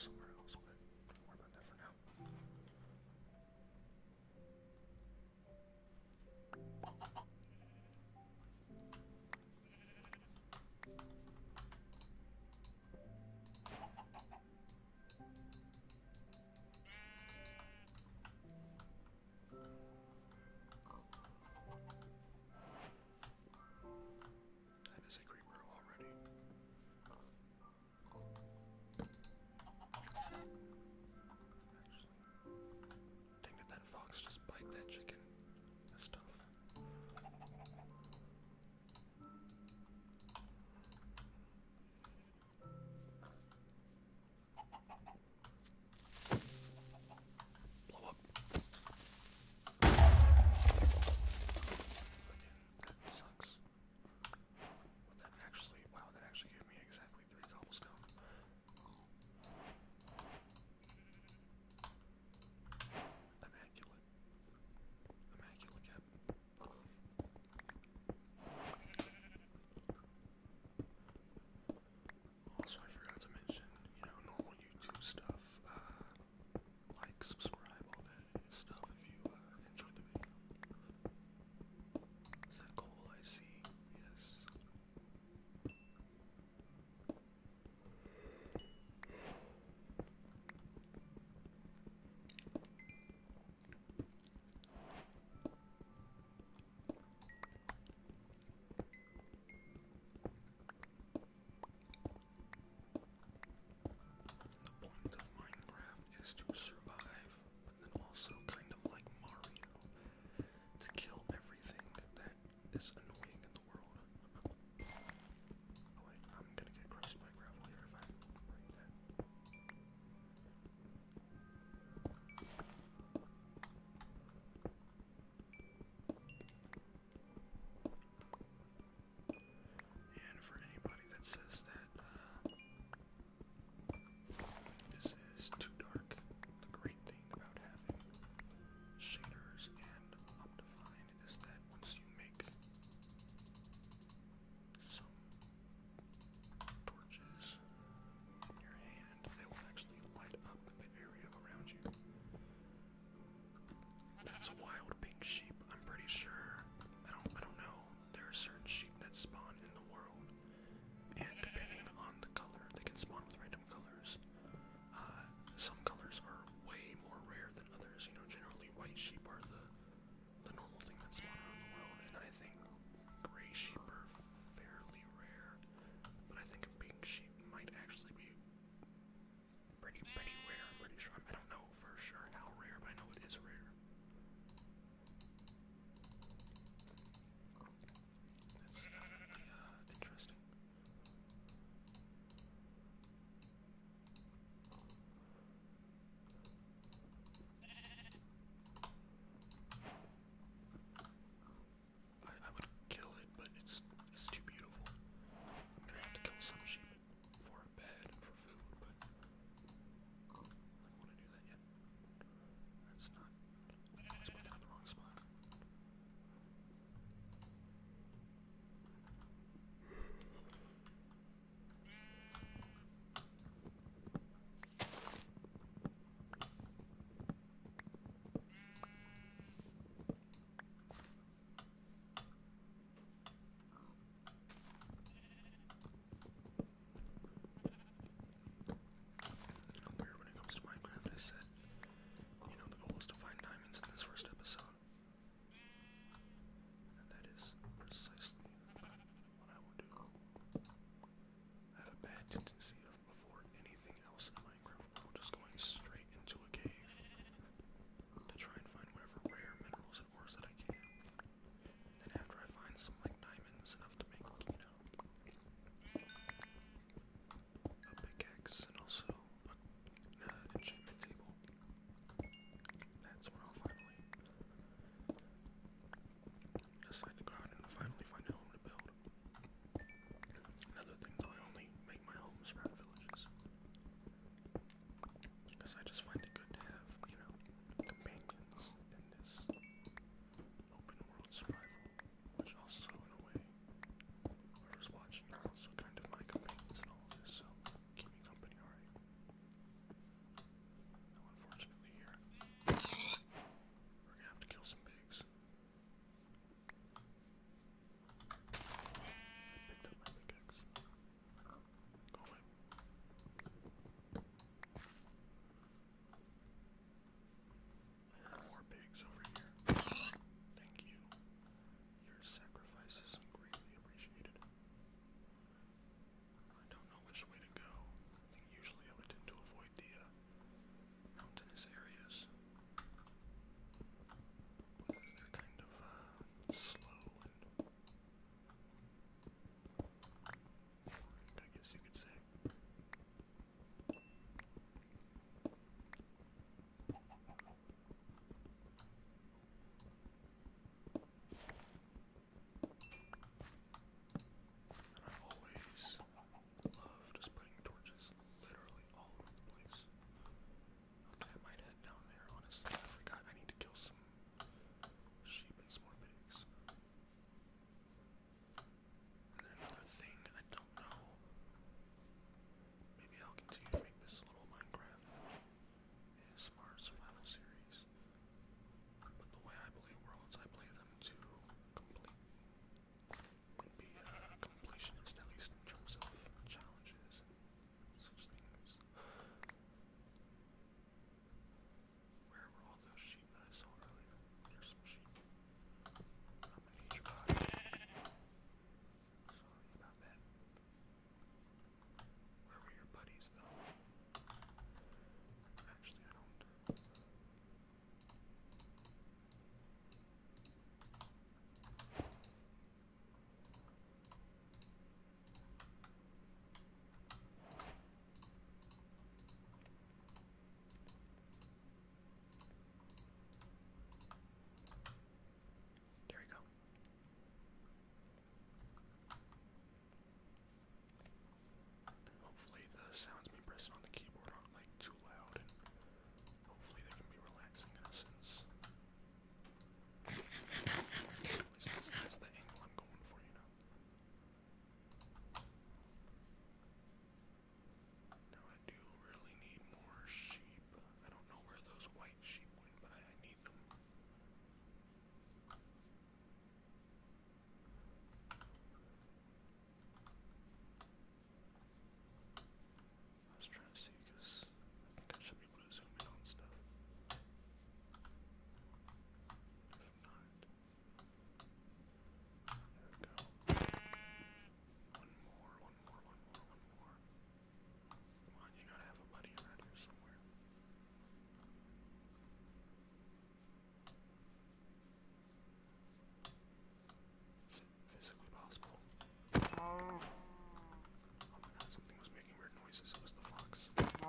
somewhere else, but don't worry about that for now. That is a creeper already.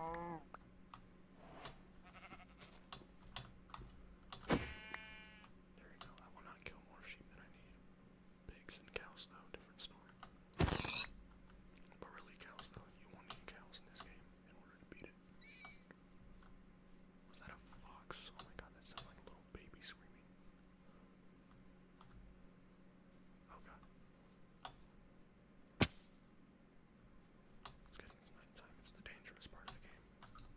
There you go. I will not kill more sheep than I need. Pigs and cows, though, different story. But really, cows, though. You won't need cows in this game in order to beat it. Was that a fox? Oh my god, that sounded like a little baby screaming. Oh god. It's getting nighttime. It's the dangerous part of the game.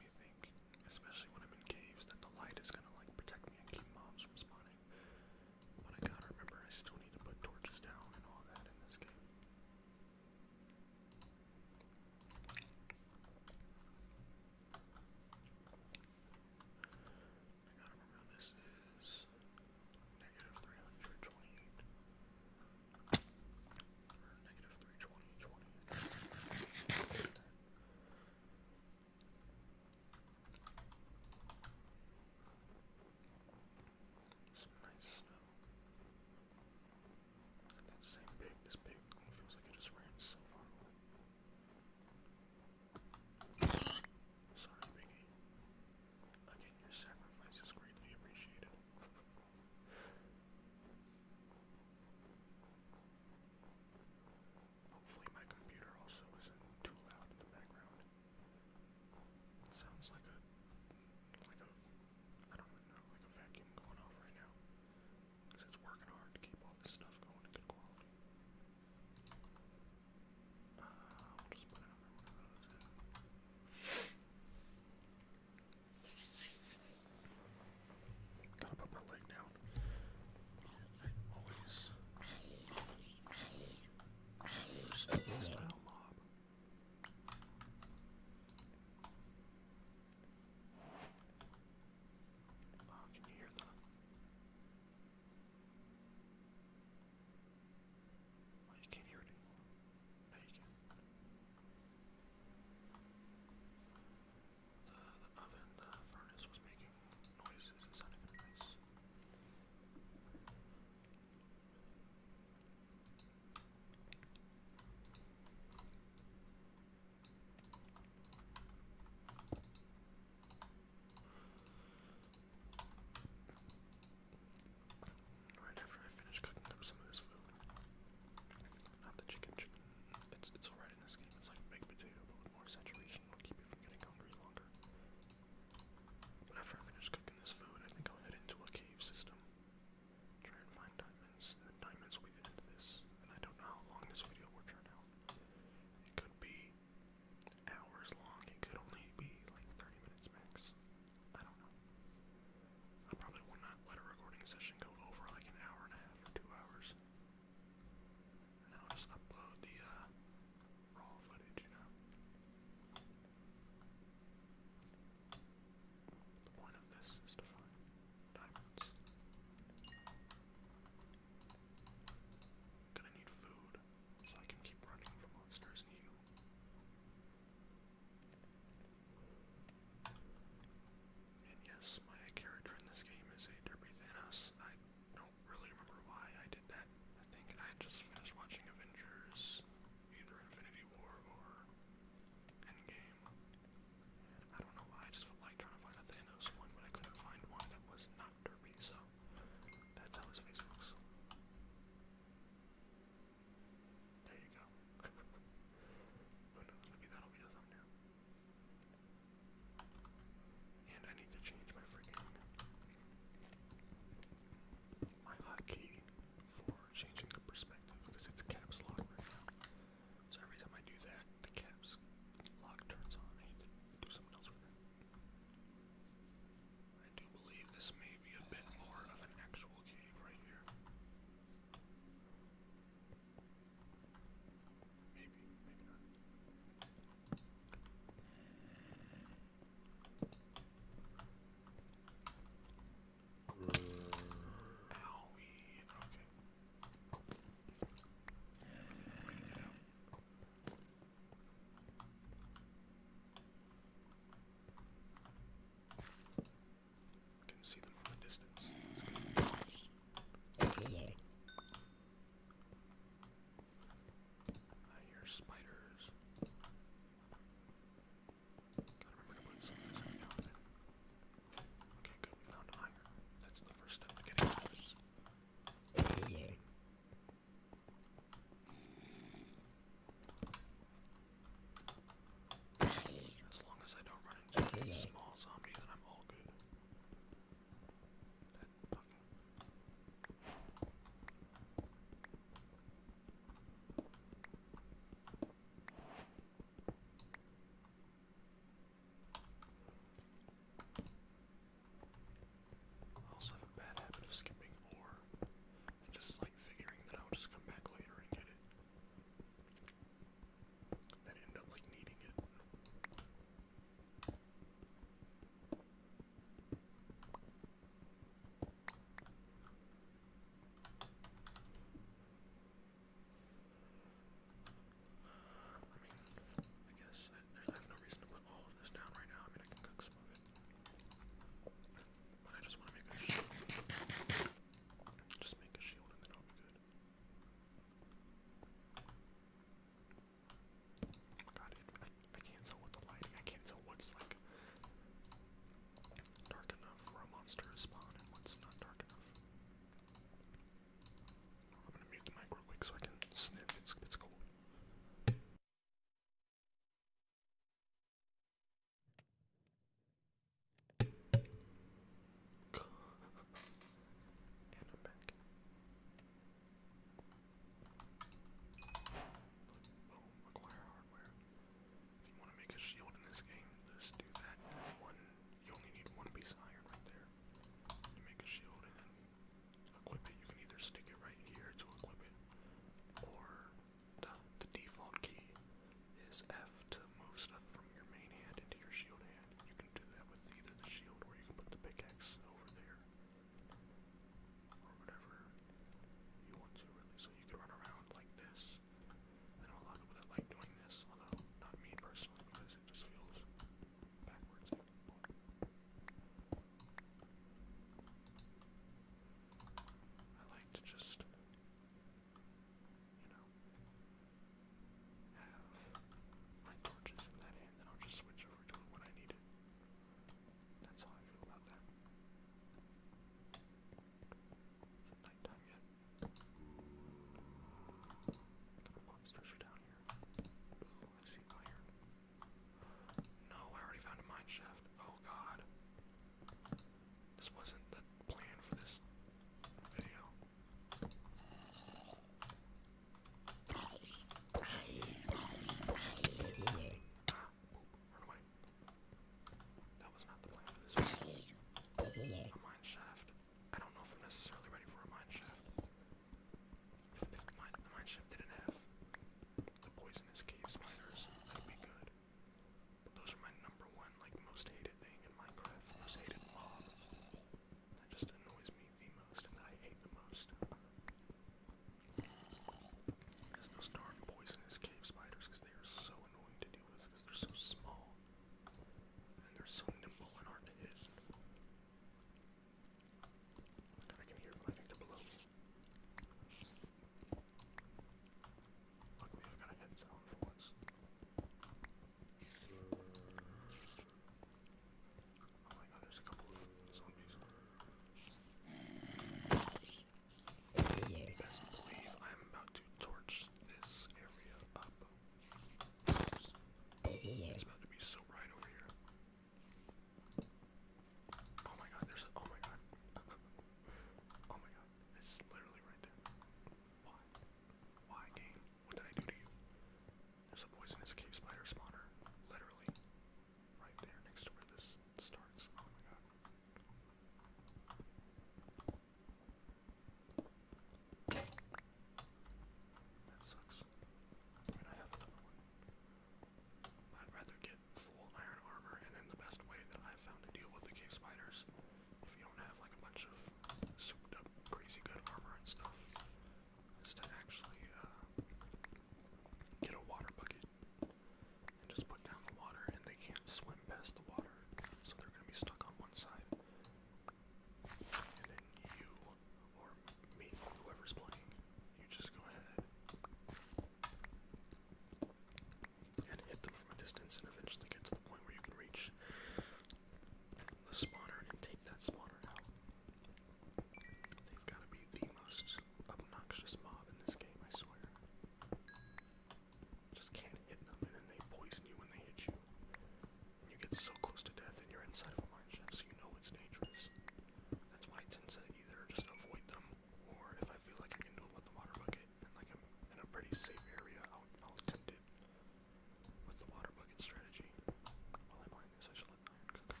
pretty safe area. I'll attempt it with the water bucket strategy. While I mine this, I should let the iron cook.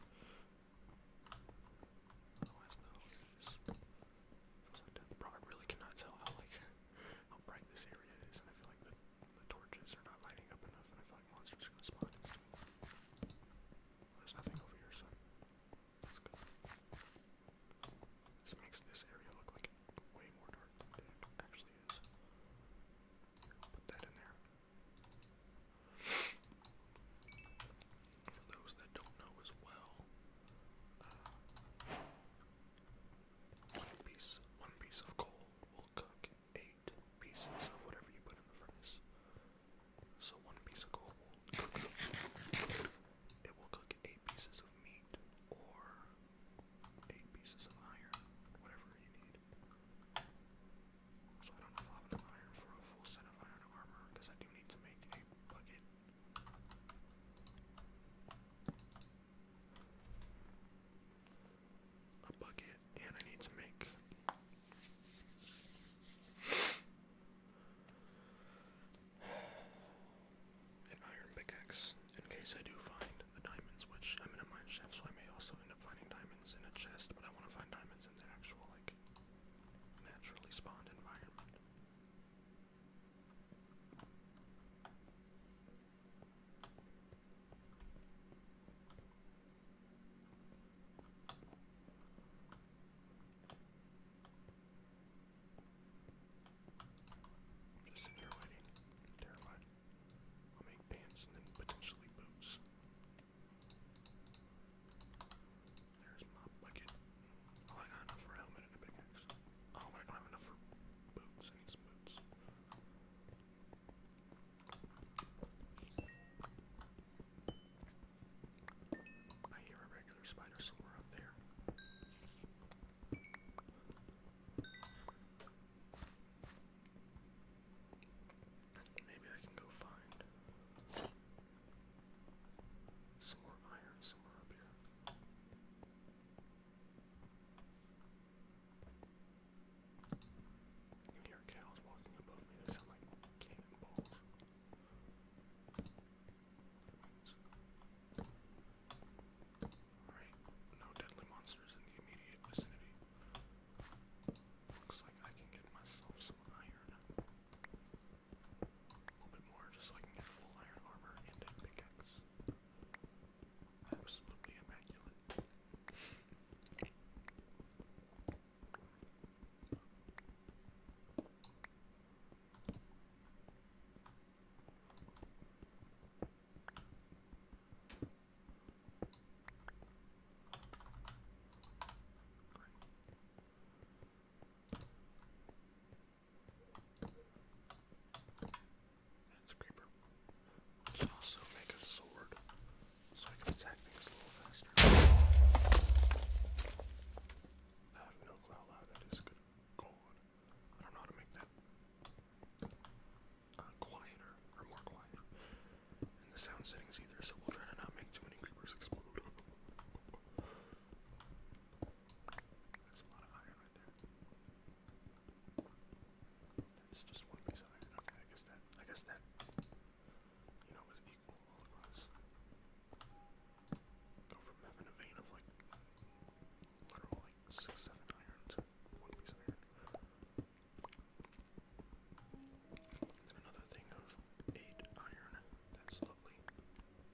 Otherwise, though, it is feels like death. Bro, I really cannot tell how how bright this area is, and I feel like the torches are not lighting up enough, and I feel like monsters are gonna spawn next to me. Oh, there's nothing over here, so that's good. This makes this area look like way more dark than it actually is. Put that in there. For those that don't know as well, one piece of coal will cook 8 pieces of whatever you put in the furnace. So one piece of coal will cook 8 pieces of meat or 8 pieces of iron, whatever you need. So I don't know if I'll have enough iron for a full set of iron armor, because I do need to make a bucket. And I need to make an iron pickaxe in case I do find the diamonds, which I'm in a mineshaft, so I may also end up finding diamonds in a chest, but I want to find diamonds in the actual, like, naturally spawned environment. Just sitting here waiting, terrified. I'll make pants and then potentially boots. There's my bucket. Oh, I got enough for a helmet and a pickaxe. Oh, but I don't have enough for boots. I need some boots. I hear a regular spider somewhere up there. Maybe I can go find some more iron somewhere up here. I can hear cows walking above me. They sound like cannonballs. Alright, no deadly monsters in the immediate vicinity. Looks like I can get myself some iron. A little bit more just so I can get full iron armor and a pickaxe. Absolutely immaculate. That's a creeper. Should also make a sword so I can attack things a little faster. I have no clue how loud that is. Good God. I don't know how to make that quieter or more quiet in the sound settings either, so we'll try to not make too many creepers explode. That's a lot of iron right there. That's just one piece of iron. Okay, I guess that, you know, is equal all across. Go from having a vein of like literal like 6, 7 iron to one piece of iron. And then another thing of 8 iron. That's lovely.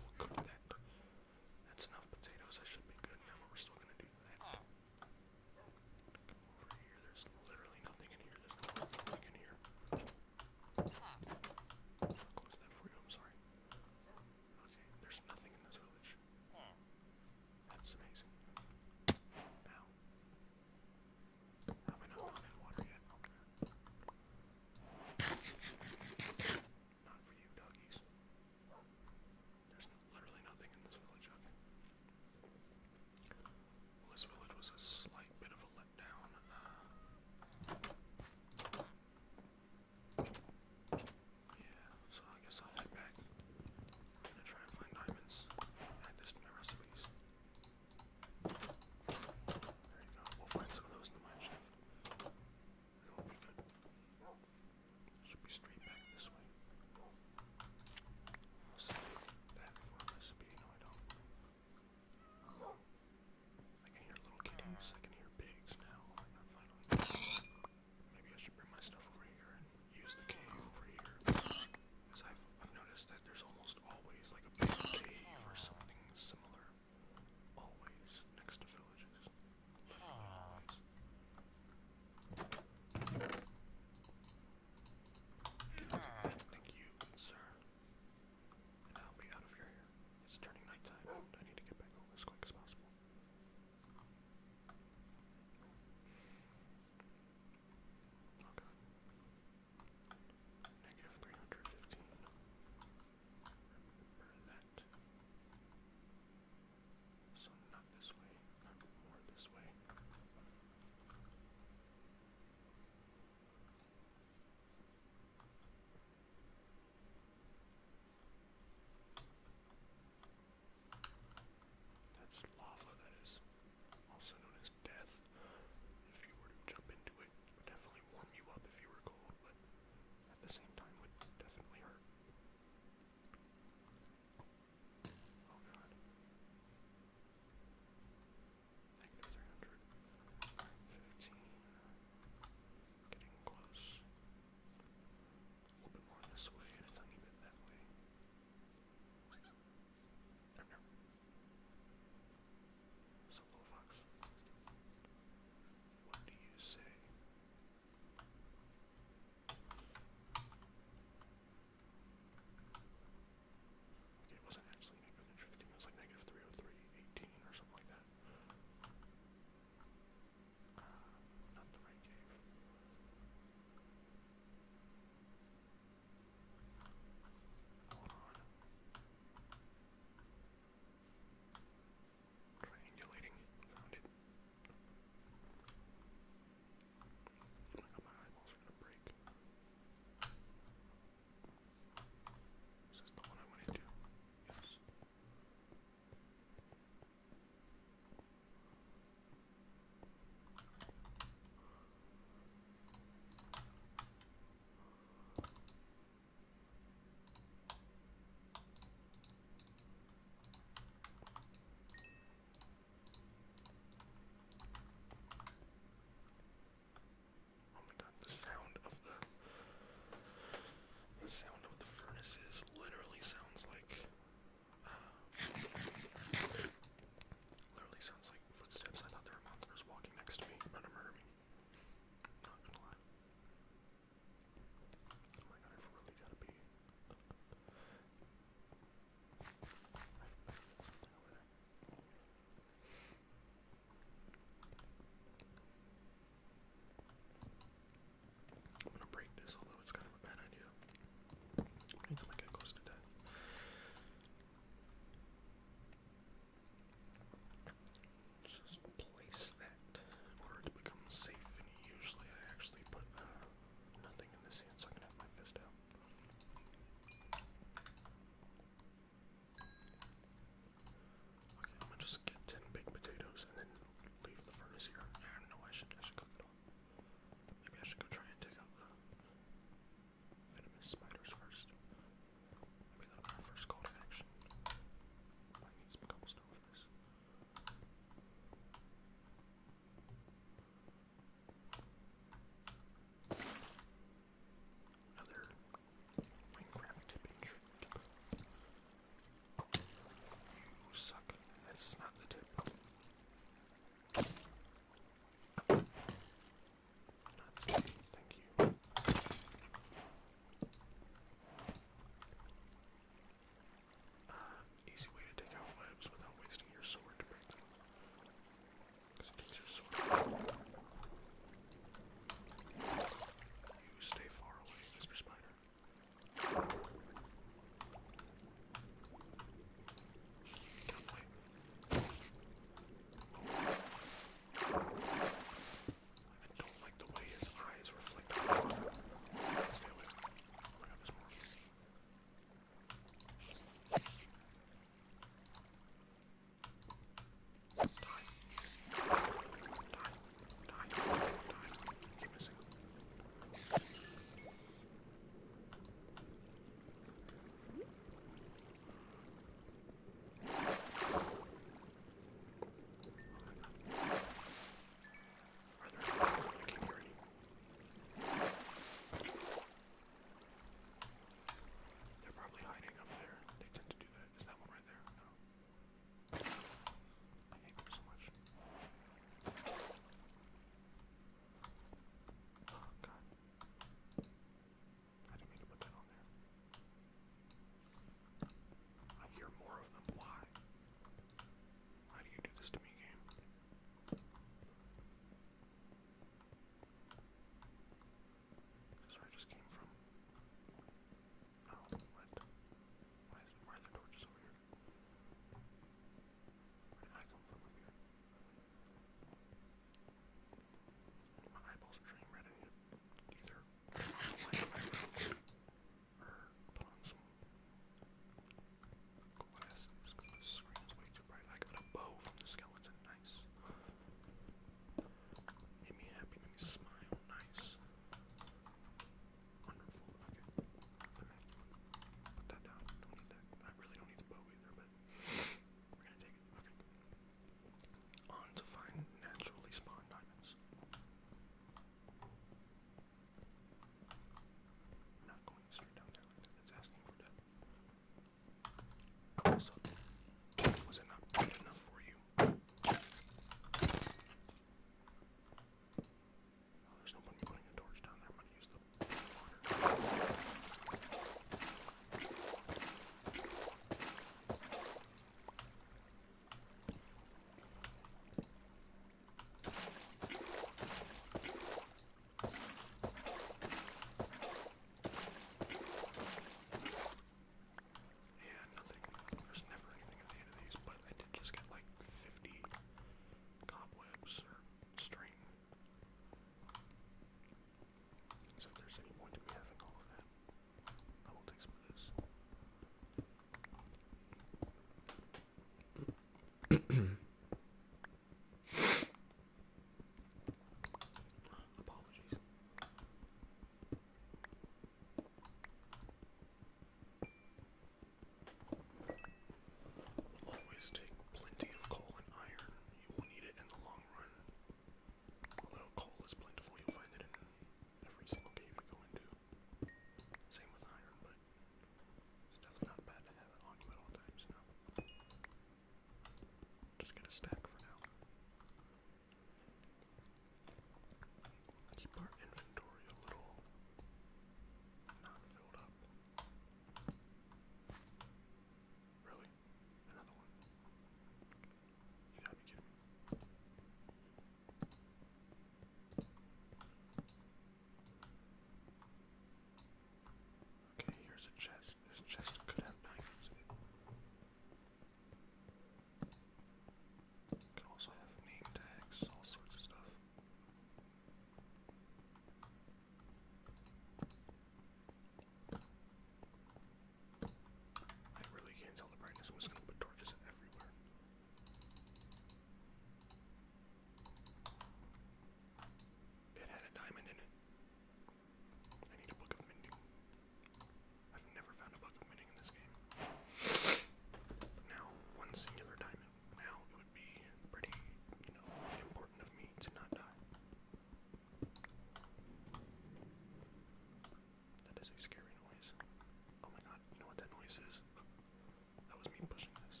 That is a scary noise. Oh my god, you know what that noise is? That was me pushing this.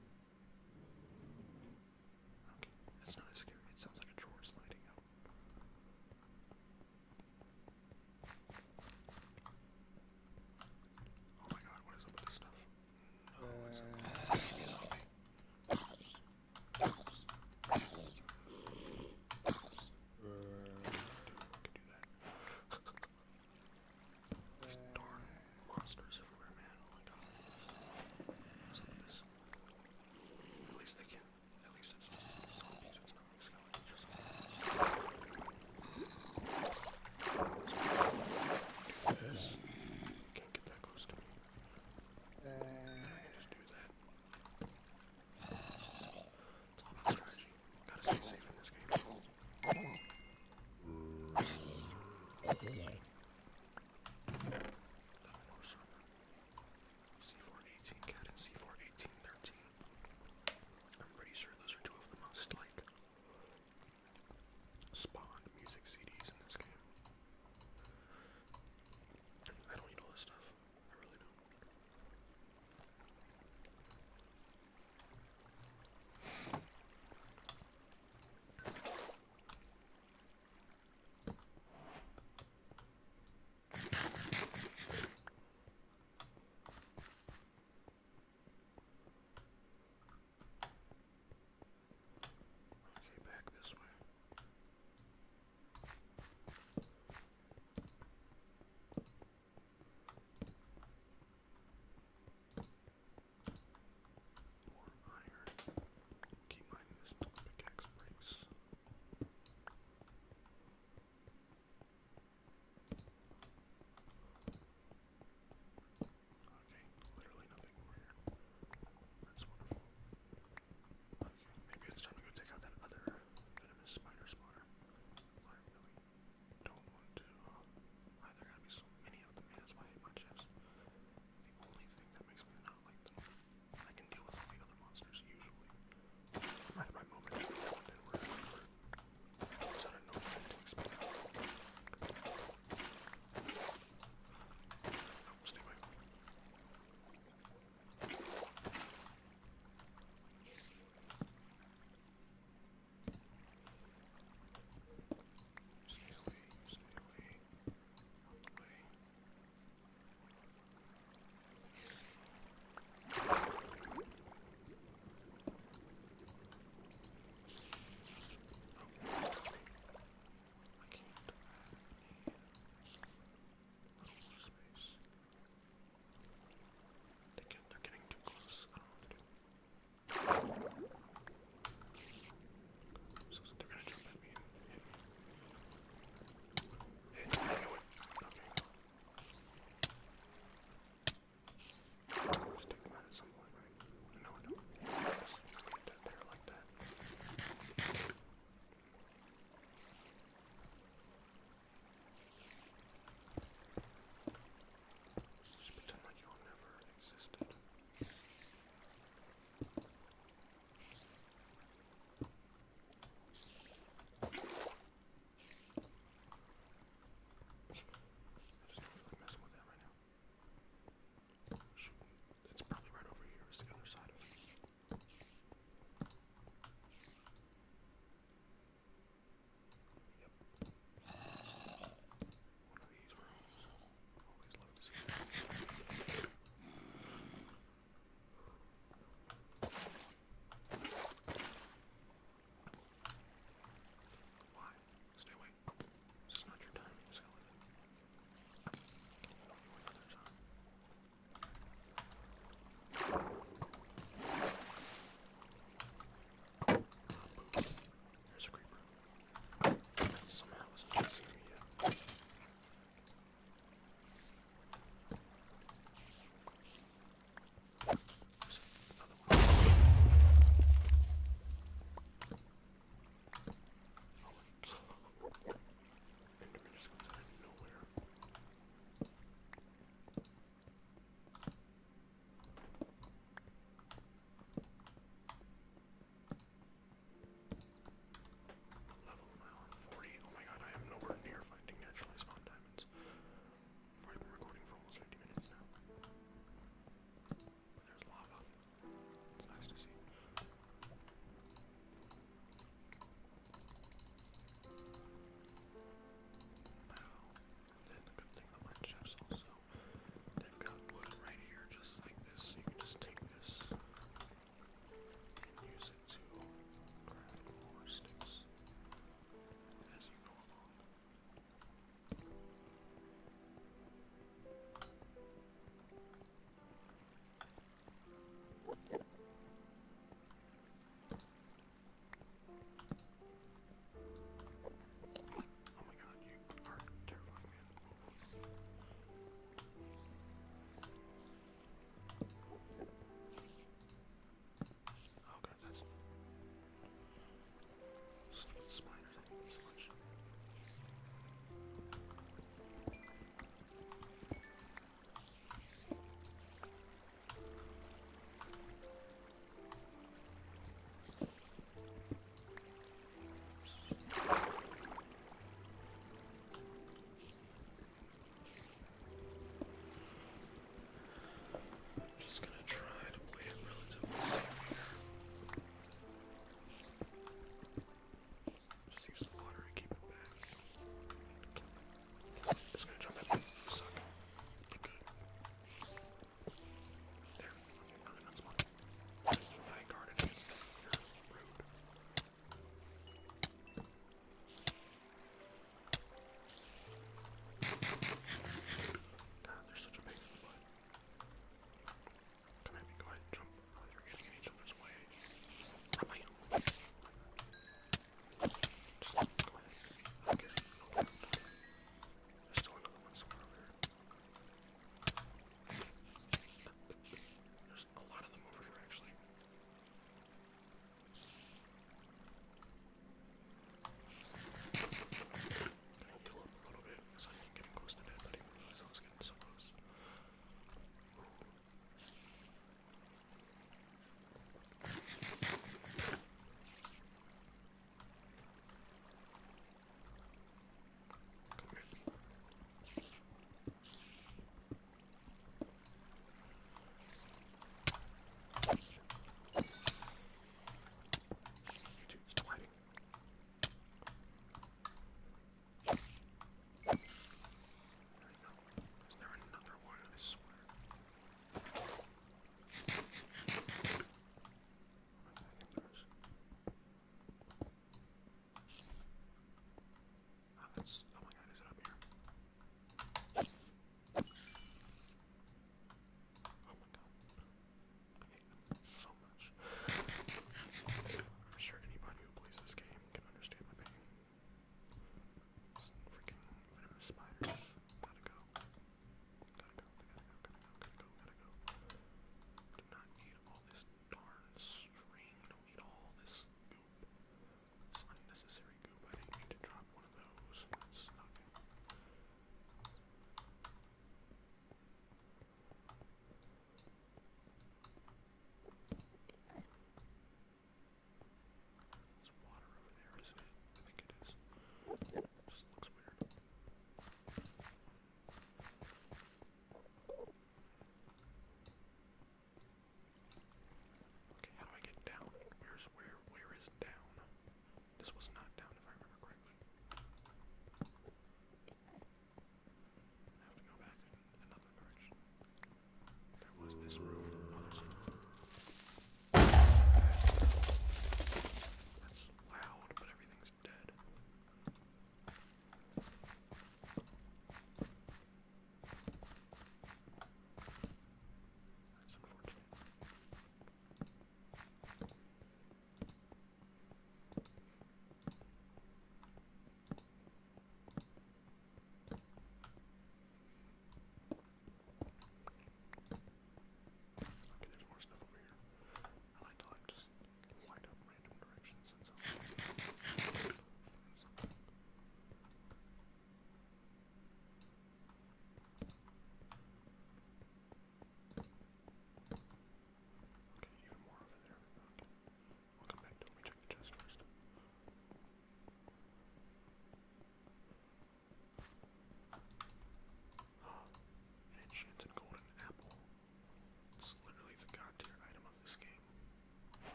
Okay, it's not as scary. It sounds like a drawer sliding out. Oh my god, what is up with this stuff? No, it's up. It's on me. Dude, I could do that.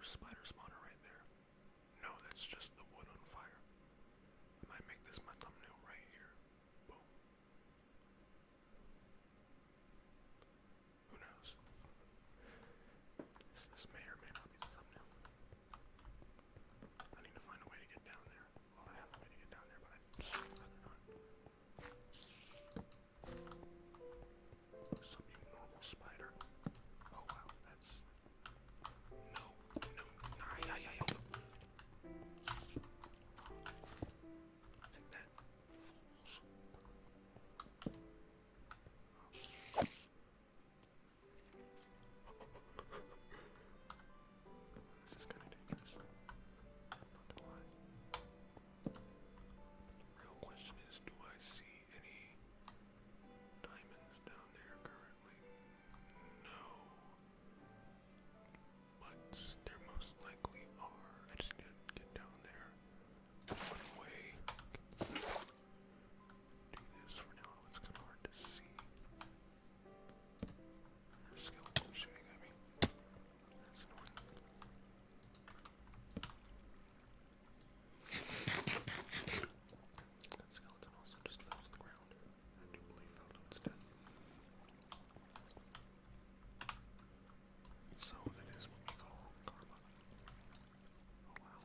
spider spawner right there. No, that's just the wood on fire. I might make this my thumbnail right here. Boom. Who knows? This may or may not be the thumbnail. I need to find a way to get down there. Well, I have a way to get down there, but I'd rather not. Some normal spider. Oh wow, that's no. Take that, fools. This is kind of dangerous. Not gonna lie. The real question is, do I see any diamonds down there currently? No. But there most likely are. I just need to get down there. Run away. Do this for now. It's kind of hard to see. There's a skeleton shooting at me. That's annoying. That skeleton also just fell to the ground. I do believe fell to its death. So that is what we call karma. Oh wow.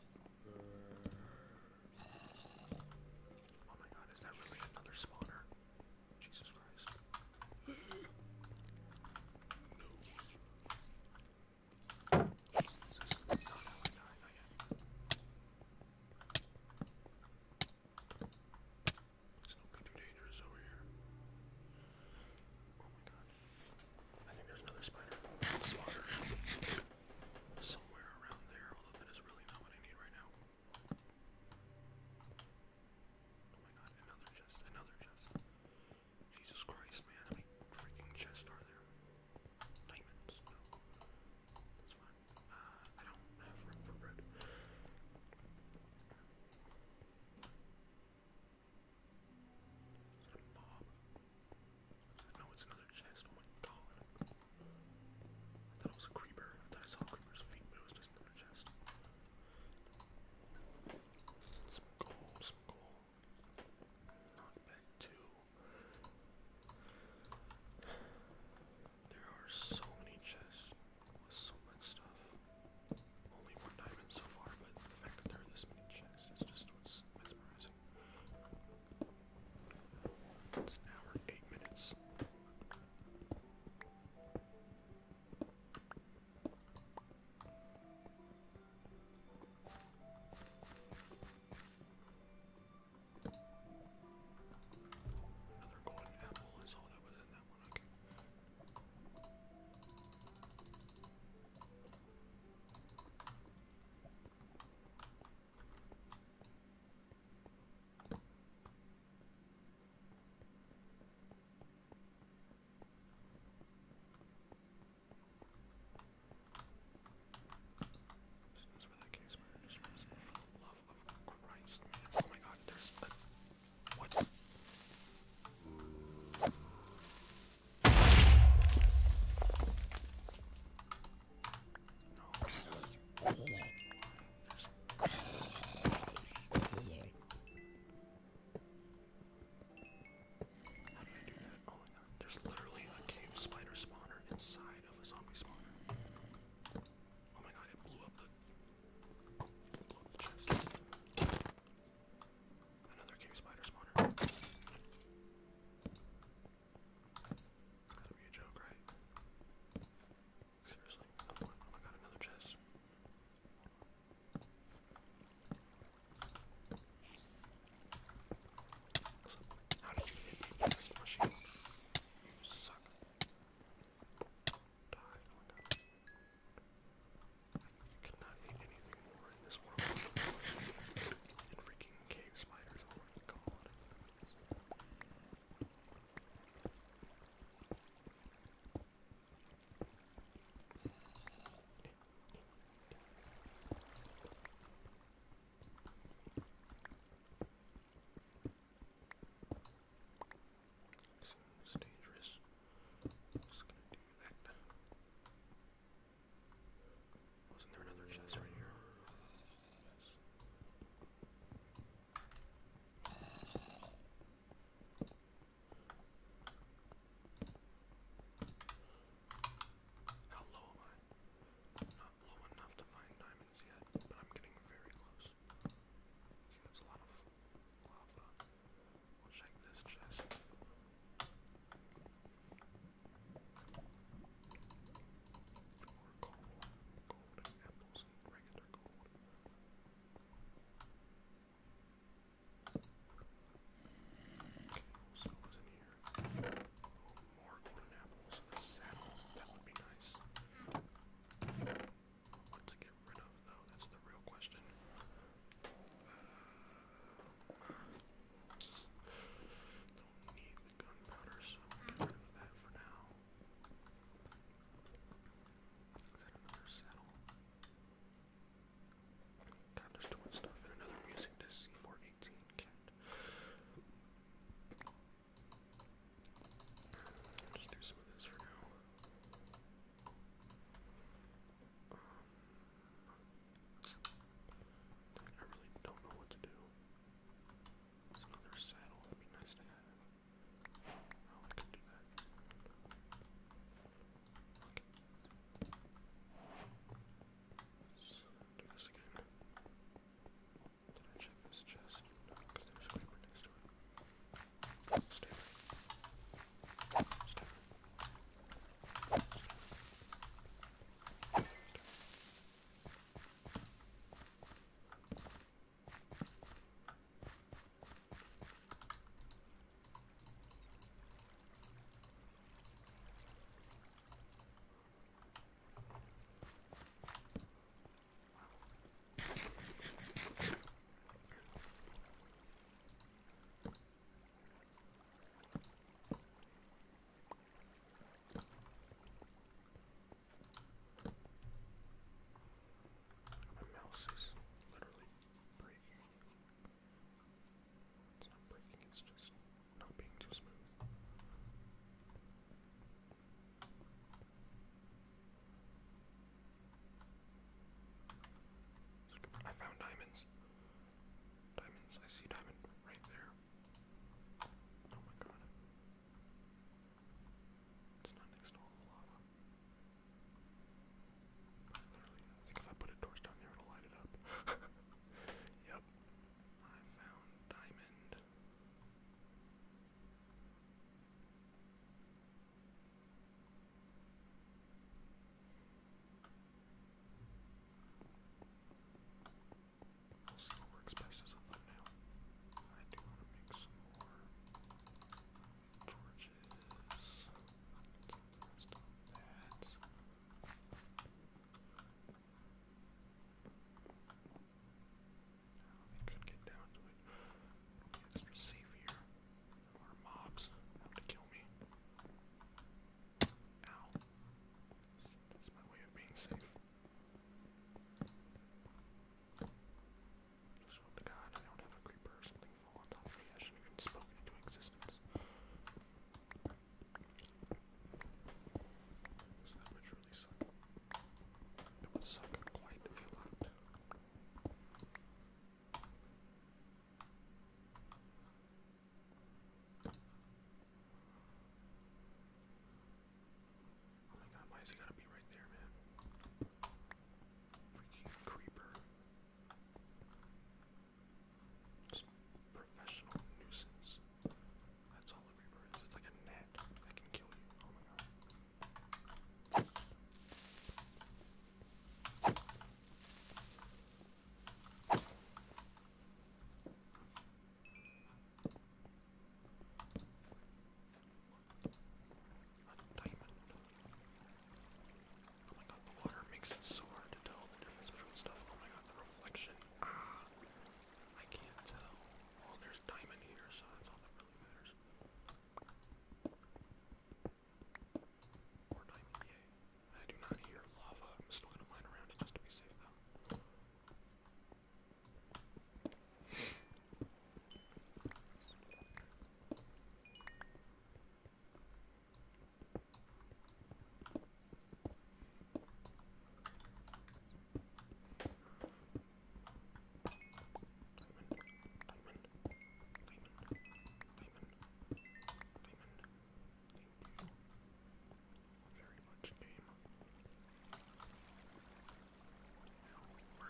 Oh my god, is that really another spawner? Jesus Christ. No. This is not how I die, not yet. Please don't be too dangerous over here. Oh my god. I think there's another spider. Spawner. Somewhere around there, although that is really not what I need right now. Oh my god, another chest, another chest. Jesus Christ, man, how many freaking chests are there? Diamonds, no. That's fine. I don't have room for bread. Is that a mob? No, it's another chest, oh my god. I thought it was a creeper. I thought I saw a creeper's feet, but it was just another chest. Some gold, some gold. Not bad too. There are so many chests with so much stuff. Only one diamond so far, but the fact that there are this many chests is just what's mesmerizing. It's an hour, 8 minutes. Another golden apple is all that was in that one, okay. That's where that cave spider just was. For the love of Christ, man. Oh my god, there's a... What? No. How did I do that? Oh my god. There's literally a cave spider spawner inside of a zombie spawner. Oh my god, it blew up the chest. Another cave spider spawner. Gotta be a joke, right? Seriously, another one. Oh my god, another chest. How did you hit me with this machine? You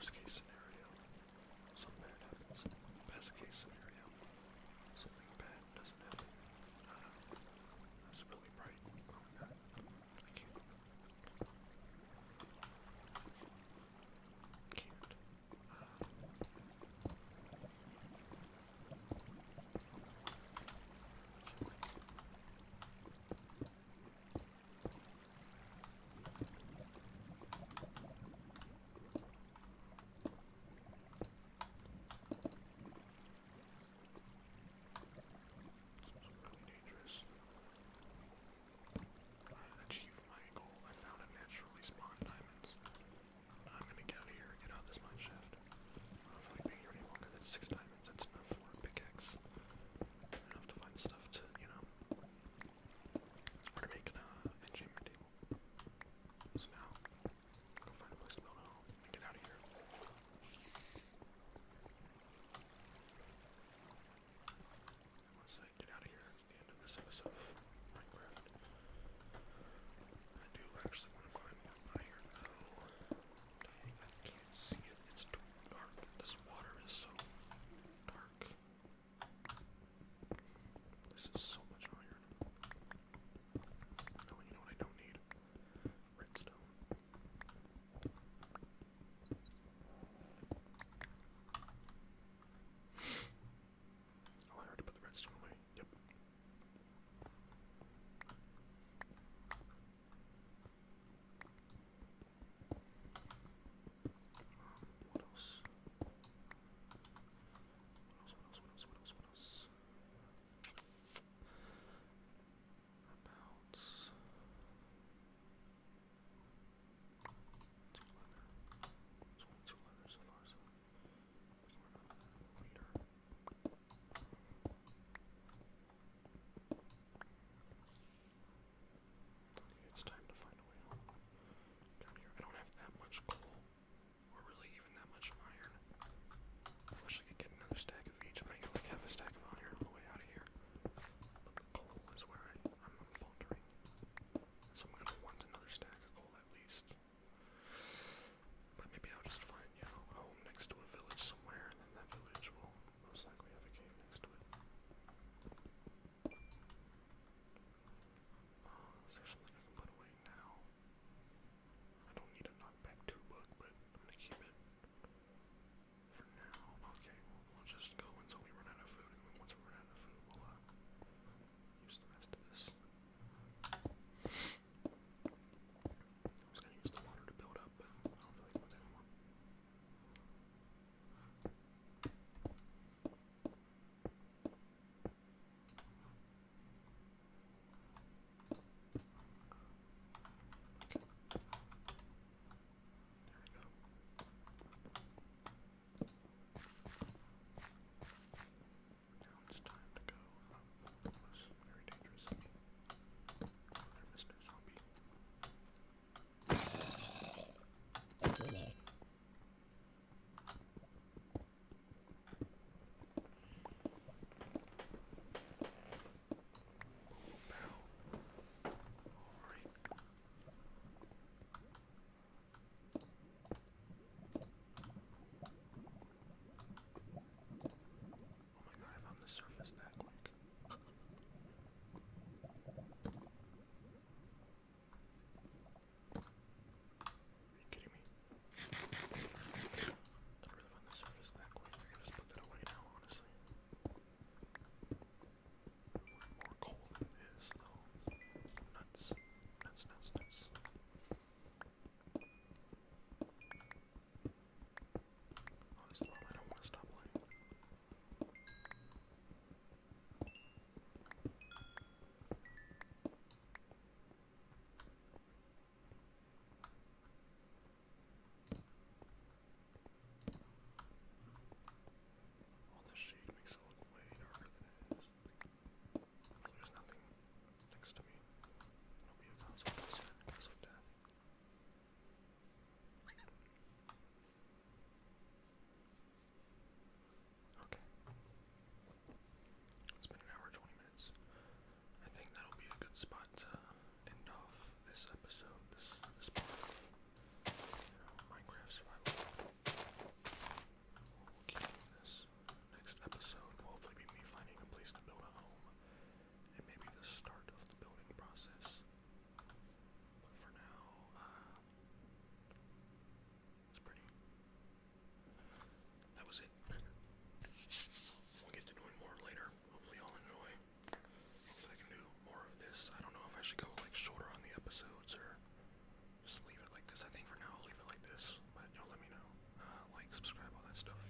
Worst case scenario, something bad happens. Best case scenario, something bad doesn't happen. It's really bright. Oh my god. I can't. Really dangerous. I achieved my goal. I found a naturally spawned diamonds. I'm gonna get out of here and get out of this mine shaft. I don't feel like being here any longer. That's 6 diamonds. That's enough for a pickaxe. Enough to find stuff to, you know, or to make an enchantment table. So now, go find a place to build a home and get out of here. Once I get out of here, it's the end of this episode of Minecraft. I do actually want to find more iron though. Dang, I can't see it. It's too dark. This water is so dark. This is so much iron. Oh, and you know what I don't need? Redstone. Oh, I already put the redstone away. Yep. that stuff.